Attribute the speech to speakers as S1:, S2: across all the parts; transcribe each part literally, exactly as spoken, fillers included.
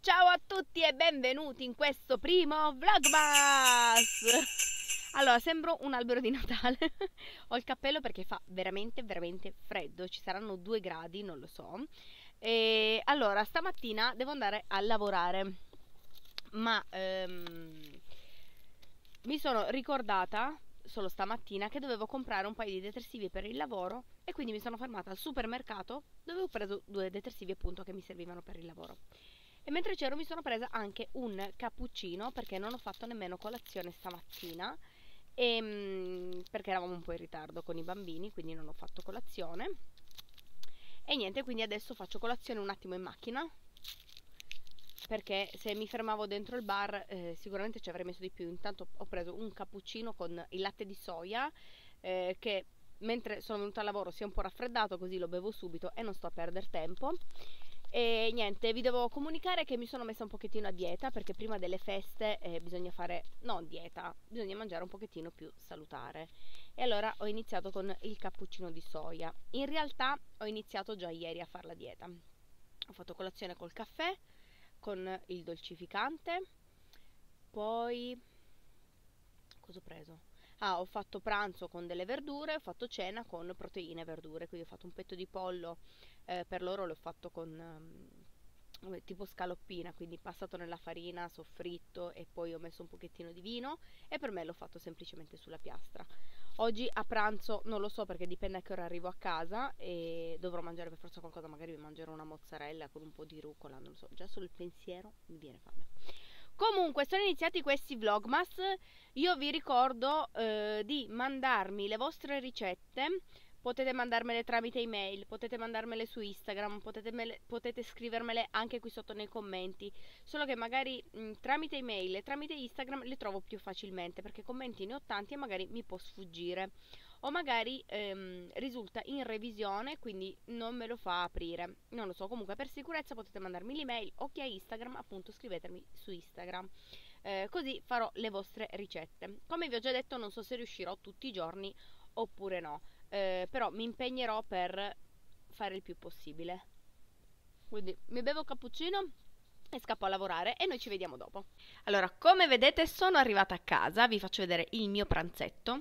S1: Ciao a tutti e benvenuti in questo primo Vlogmas! Allora, sembro un albero di Natale. Ho il cappello perché fa veramente, veramente freddo. Ci saranno due gradi, non lo so. E allora, stamattina devo andare a lavorare. Ma ehm, mi sono ricordata solo stamattina che dovevo comprare un paio di detersivi per il lavoro e quindi mi sono fermata al supermercato dove ho preso due detersivi appunto che mi servivano per il lavoro. E mentre c'ero mi sono presa anche un cappuccino perché non ho fatto nemmeno colazione stamattina e, mm, perché eravamo un po' in ritardo con i bambini, quindi non ho fatto colazione. E niente, quindi adesso faccio colazione un attimo in macchina perché se mi fermavo dentro il bar eh, sicuramente ci avrei messo di più. Intanto ho preso un cappuccino con il latte di soia eh, che mentre sono venuta al lavoro si è un po' raffreddato, così lo bevo subito e non sto a perdere tempo. E niente, vi devo comunicare che mi sono messa un pochettino a dieta perché prima delle feste eh, bisogna fare, non dieta, bisogna mangiare un pochettino più salutare. E allora ho iniziato con il cappuccino di soia. In realtà ho iniziato già ieri a fare la dieta. Ho fatto colazione col caffè, con il dolcificante, poi cosa ho preso? Ah, ho fatto pranzo con delle verdure, ho fatto cena con proteine e verdure, quindi ho fatto un petto di pollo, eh, per loro l'ho fatto con um, tipo scaloppina, quindi passato nella farina, soffritto e poi ho messo un pochettino di vino e per me l'ho fatto semplicemente sulla piastra. Oggi a pranzo non lo so perché dipende a che ora arrivo a casa e dovrò mangiare per forza qualcosa, magari mi mangerò una mozzarella con un po' di rucola, non lo so, già solo il pensiero mi viene fame. Comunque sono iniziati questi vlogmas, io vi ricordo eh, di mandarmi le vostre ricette, potete mandarmele tramite email, potete mandarmele su Instagram, potete, mele, potete scrivermele anche qui sotto nei commenti, solo che magari mh, tramite email e tramite Instagram le trovo più facilmente perché commenti ne ho tanti e magari mi può sfuggire o magari ehm, risulta in revisione quindi non me lo fa aprire, non lo so. Comunque per sicurezza potete mandarmi l'email o chi ha Instagram appunto scrivetemi su Instagram, eh, così farò le vostre ricette. Come vi ho già detto non so se riuscirò tutti i giorni oppure no, eh, però mi impegnerò per fare il più possibile. Quindi mi bevo un cappuccino e scappo a lavorare e noi ci vediamo dopo. Allora, come vedete sono arrivata a casa, vi faccio vedere il mio pranzetto.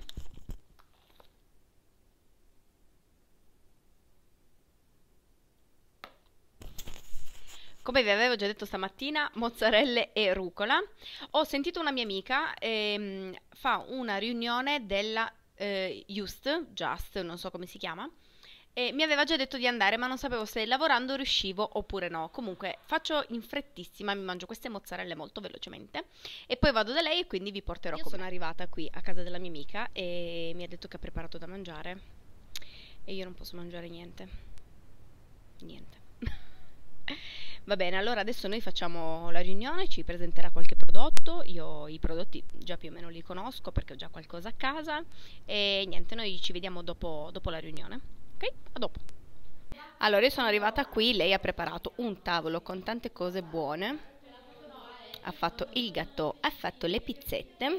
S1: Come vi avevo già detto stamattina, mozzarelle e rucola. Ho sentito una mia amica, ehm, fa una riunione della eh, Just, Just, non so come si chiama, e mi aveva già detto di andare, ma non sapevo se lavorando riuscivo oppure no. Comunque faccio in frettissima, mi mangio queste mozzarelle molto velocemente e poi vado da lei e quindi vi porterò con me. Io sono arrivata qui a casa della mia amica e mi ha detto che ha preparato da mangiare e io non posso mangiare niente. Niente. Va bene, allora adesso noi facciamo la riunione, ci presenterà qualche prodotto, io i prodotti già più o meno li conosco perché ho già qualcosa a casa e niente, noi ci vediamo dopo, dopo la riunione, ok? A dopo. Allora io sono arrivata qui, lei ha preparato un tavolo con tante cose buone, ha fatto il gâteau, ha fatto le pizzette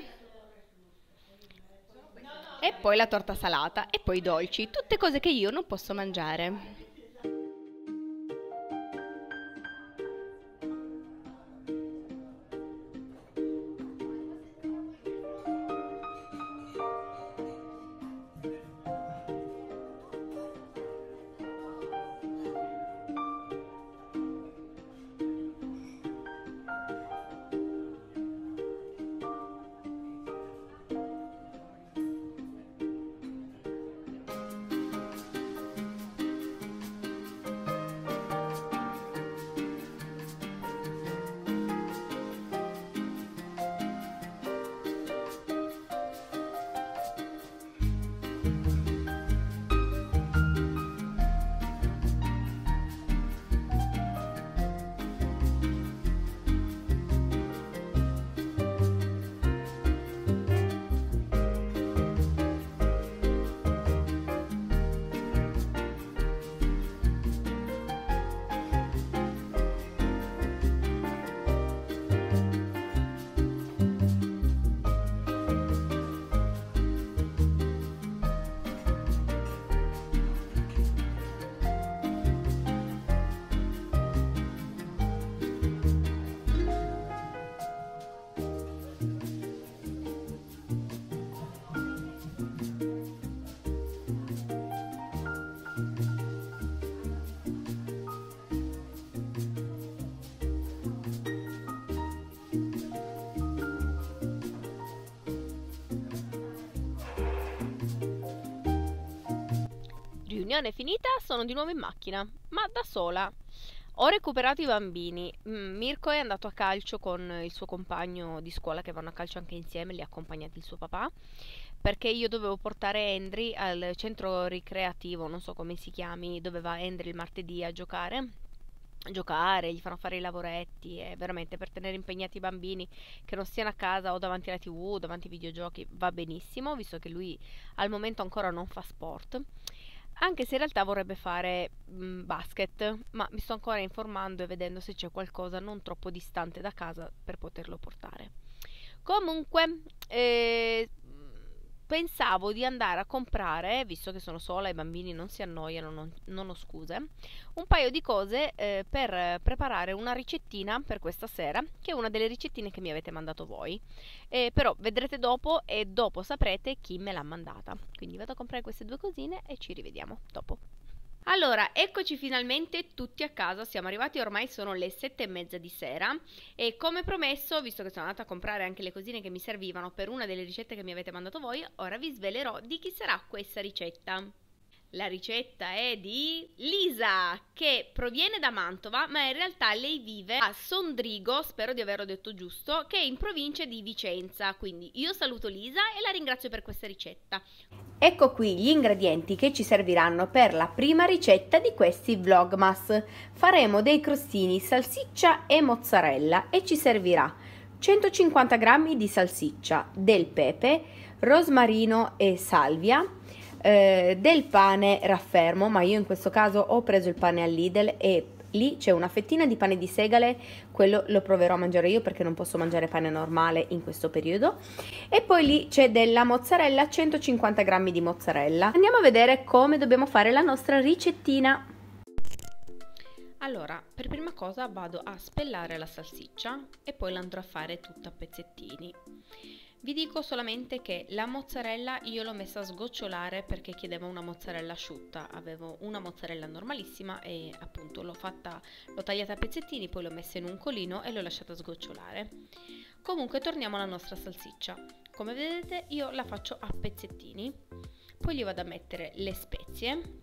S1: e poi la torta salata e poi i dolci, tutte cose che io non posso mangiare. riunione finita, sono di nuovo in macchina, ma da sola. Ho recuperato i bambini. Mm, Mirko è andato a calcio con il suo compagno di scuola, che vanno a calcio anche insieme, li ha accompagnati il suo papà, perché io dovevo portare Andri al centro ricreativo, non so come si chiami, dove va Andri il martedì a giocare. Giocare, gli fanno fare i lavoretti, e veramente per tenere impegnati i bambini che non stiano a casa o davanti alla tivù o davanti ai videogiochi va benissimo, visto che lui al momento ancora non fa sport, anche se in realtà vorrebbe fare mh, basket, ma mi sto ancora informando e vedendo se c'è qualcosa non troppo distante da casa per poterlo portare. Comunque, eh, pensavo di andare a comprare, visto che sono sola e i bambini non si annoiano, non, non ho scuse, un paio di cose eh, per preparare una ricettina per questa sera, che è una delle ricettine che mi avete mandato voi. Eh, però vedrete dopo e dopo saprete chi me l'ha mandata. Quindi vado a comprare queste due cosine e ci rivediamo dopo. Allora, eccoci finalmente tutti a casa, siamo arrivati, ormai sono le sette e mezza di sera e come promesso, visto che sono andata a comprare anche le cosine che mi servivano per una delle ricette che mi avete mandato voi, ora vi svelerò di chi sarà questa ricetta. La ricetta è di Lisa, che proviene da Mantova, ma in realtà lei vive a Sondrigo, spero di averlo detto giusto, che è in provincia di Vicenza. Quindi io saluto Lisa e la ringrazio per questa ricetta. Ecco qui gli ingredienti che ci serviranno per la prima ricetta di questi vlogmas. Faremo dei crostini salsiccia e mozzarella e ci servirà centocinquanta grammi di salsiccia, del pepe, rosmarino e salvia, eh, del pane raffermo, ma io in questo caso ho preso il pane al Lidl e lì c'è una fettina di pane di segale, quello lo proverò a mangiare io perché non posso mangiare pane normale in questo periodo. E poi lì c'è della mozzarella, centocinquanta grammi di mozzarella. Andiamo a vedere come dobbiamo fare la nostra ricettina. Allora, per prima cosa vado a spellare la salsiccia e poi la andrò a fare tutta a pezzettini. Vi dico solamente che la mozzarella io l'ho messa a sgocciolare perché chiedevo una mozzarella asciutta, avevo una mozzarella normalissima e appunto l'ho fatta, l'ho tagliata a pezzettini, poi l'ho messa in un colino e l'ho lasciata sgocciolare. Comunque torniamo alla nostra salsiccia. Come vedete io la faccio a pezzettini, poi gli vado a mettere le spezie.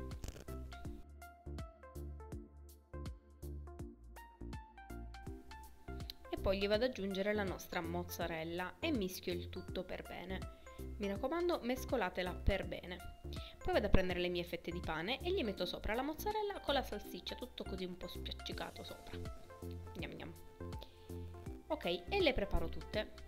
S1: Poi gli vado ad aggiungere la nostra mozzarella e mischio il tutto per bene. Mi raccomando, mescolatela per bene. Poi vado a prendere le mie fette di pane e gli metto sopra la mozzarella con la salsiccia, tutto così un po' spiaccicato sopra. Gnam gnam. Ok, e le preparo tutte.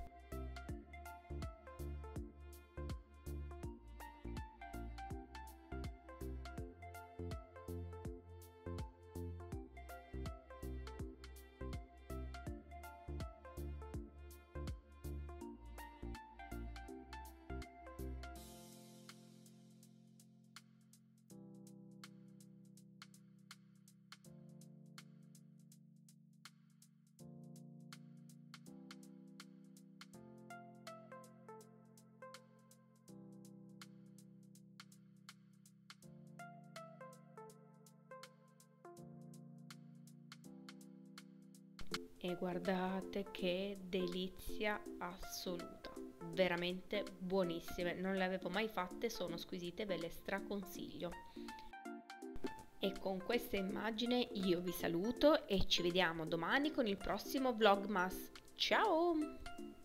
S1: E guardate che delizia assoluta, veramente buonissime, non le avevo mai fatte, sono squisite, ve le straconsiglio. E con questa immagine io vi saluto e ci vediamo domani con il prossimo vlogmas. Ciao!